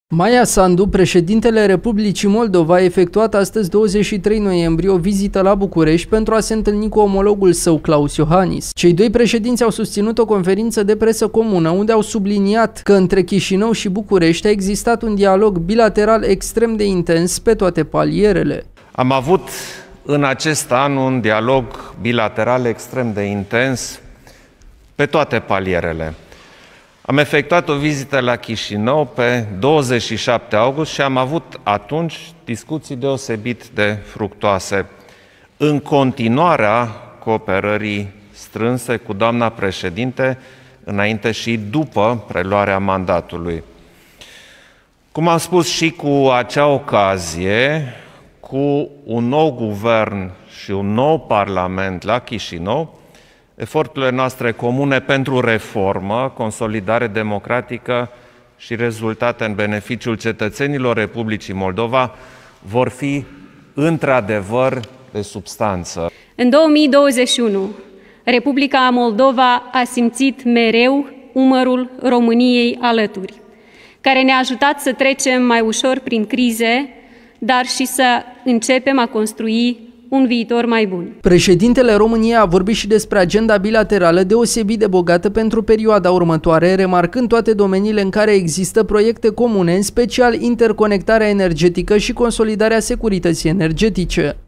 Maia Sandu, președintele Republicii Moldova, a efectuat astăzi 23 noiembrie o vizită la București pentru a se întâlni cu omologul său, Klaus Iohannis. Cei doi președinți au susținut o conferință de presă comună unde au subliniat că între Chișinău și București a existat un dialog bilateral extrem de intens pe toate palierele. Am avut în acest an un dialog bilateral extrem de intens pe toate palierele. Am efectuat o vizită la Chișinău pe 27 august și am avut atunci discuții deosebit de fructoase în continuarea cooperării strânse cu doamna președinte înainte și după preluarea mandatului. Cum am spus și cu acea ocazie, cu un nou guvern și un nou parlament la Chișinău, eforturile noastre comune pentru reformă, consolidare democratică și rezultate în beneficiul cetățenilor Republicii Moldova vor fi într-adevăr de substanță. În 2021, Republica Moldova a simțit mereu umărul României alături, care ne-a ajutat să trecem mai ușor prin crize, dar și să începem a construi un viitor mai bun. Președintele României a vorbit și despre agenda bilaterală deosebit de bogată pentru perioada următoare, remarcând toate domeniile în care există proiecte comune, în special interconectarea energetică și consolidarea securității energetice.